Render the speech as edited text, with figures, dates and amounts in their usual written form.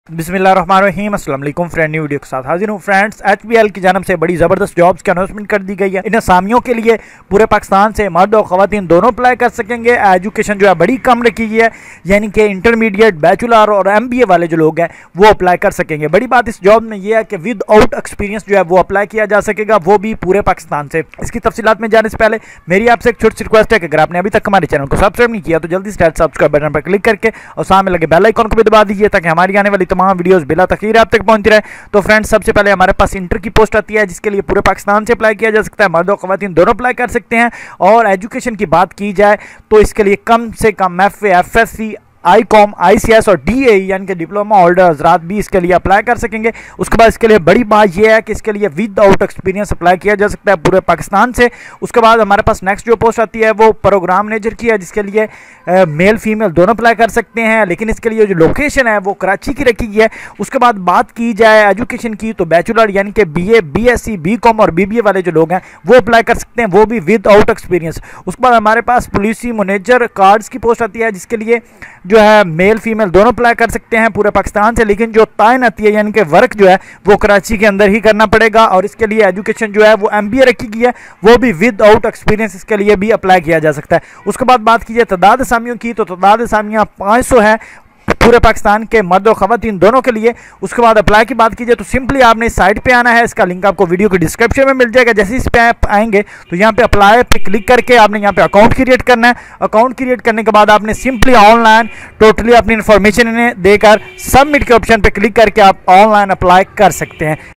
बिस्मिल्लाहिर्रहमानिर्रहीम अस्सलाम वालेकुम फ्रेंड, न्यू वीडियो के साथ हाजिर हूँ। फ्रेंड्स, HBL की जानब से बड़ी ज़बरदस्त जॉब्स की अनाउंसमेंट कर दी गई है। इन असामियों के लिए पूरे पाकिस्तान से मर्द और ख़वातीन दोनों अप्लाई कर सकेंगे। एजुकेशन जो है बड़ी कम रखी गई है, यानी कि इंटरमीडिएट, बैचलर और MBA वाले जो लोग हैं वो अप्लाई कर सकेंगे। बड़ी बात इस जॉब में यह है कि विद आउट एक्सपीरियंस जो है वो अप्लाई किया जा सकेगा, वो भी पूरे पाकिस्तान से। इसकी तफसीलात में जाने से पहले मेरी आपसे एक छोटी सी रिक्वेस्ट है कि अगर आपने अभी तक हमारे चैनल को सब्सक्राइब नहीं किया तो जल्दी से सब्सक्राइब बटन पर क्लिक करके और सामने लगे बेल आइकन को भी दबा दीजिए ताकि हमारी आने वाली तमाम वीडियोस बिला तखीर आप तक पहुंचती रहे। तो फ्रेंड्स, सबसे पहले हमारे पास इंटर की पोस्ट आती है जिसके लिए पूरे पाकिस्तान से अप्लाई किया जा सकता है। मर्द और ख़वातीन दोनों अप्लाई कर सकते हैं। और एजुकेशन की बात की जाए तो इसके लिए कम से कम FA, FSC, ICOM, ICS और DA यानी कि डिप्लोमा होल्डर हजरात भी इसके लिए अप्लाई कर सकेंगे। उसके बाद इसके लिए बड़ी बात यह है कि इसके लिए विद आउट एक्सपीरियंस अप्लाई किया जा सकता है पूरे पाकिस्तान से। उसके बाद हमारे पास नेक्स्ट जो पोस्ट आती है वो प्रोग्राम मैनेजर की है, जिसके लिए मेल फीमेल दोनों अप्लाई कर सकते हैं, लेकिन इसके लिए जो लोकेशन है वो कराची की रखी गई है। उसके बाद बात की जाए एजुकेशन की तो बैचलर यानी कि BA, BSc, BCom और BBA वाले जो लोग हैं वो अप्लाई कर सकते हैं, वो भी विद आउट एक्सपीरियंस। उसके बाद हमारे पास पुलिसी मैनेजर कार्ड्स की पोस्ट आती है जिसके लिए जो है मेल फीमेल दोनों अप्लाई कर सकते हैं पूरे पाकिस्तान से, लेकिन जो तायन आती है यानी कि वर्क जो है वो कराची के अंदर ही करना पड़ेगा। और इसके लिए एजुकेशन जो है वो MBA रखी गई है, वो भी विद आउट एक्सपीरियंस इसके लिए भी अप्लाई किया जा सकता है। उसके बाद बात कीजिए तादाद असामियों की तो तादाद असामियाँ 500 है पूरे पाकिस्तान के मर्द और ख़वातीन दोनों के लिए। उसके बाद अप्लाई की बात कीजिए तो सिंपली आपने इस साइट पे आना है, इसका लिंक आपको वीडियो के डिस्क्रिप्शन में मिल जाएगा। जैसे इस पे आप आएंगे तो यहाँ पे अप्लाई पे क्लिक करके आपने यहाँ पे अकाउंट क्रिएट करना है। अकाउंट क्रिएट करने के बाद आपने सिंपली ऑनलाइन टोटली अपनी इन्फॉर्मेशन इन्हें देकर सबमिट के ऑप्शन पे क्लिक करके आप ऑनलाइन अप्लाई कर सकते हैं।